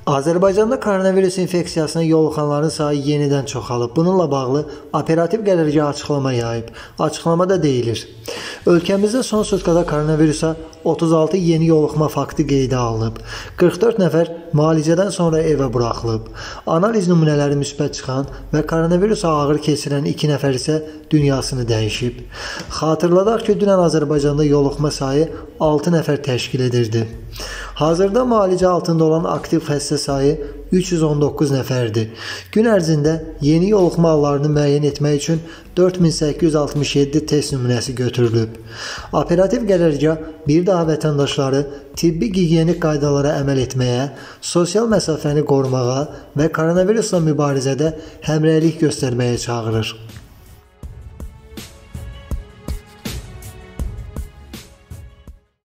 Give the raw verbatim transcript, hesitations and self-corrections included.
Azərbaycanda koronavirus infeksiyasına yoluxanların sayı yenidən çoxalıb. Bununla bağlı operativ qərargah açıqlama yayıb. Açıqlamada deyilir: ölkəmizdə son sutkada koronavirusa otuz altı yeni yoluxma faktı qeydə alınıb. qırx dörd nəfər müalicədən sonra evə buraxılıb. Analiz nümunələri müsbət çıxan və koronavirusa ağır keçirən iki nəfər isə dünyasını dəyişib. Xatırladaq ki, dünən Azərbaycanda yoluxma sayı altı nəfər təşkil edirdi. Hazırda müalicə altında olan aktiv xəstə sayı üç yüz on doqquz nəfərdir. Gün ərzində yeni yoluxma hallarını müəyyən etmək üçün dörd min səkkiz yüz altmış yeddi test nümunəsi götürülüb. Operativ qərargah bir daha vətəndaşları tibbi gigiyenik qaydalara əməl etməyə, sosial məsafəni qorumağa və koronavirusla mübarizədə həmrəylik göstərməyə çağırır.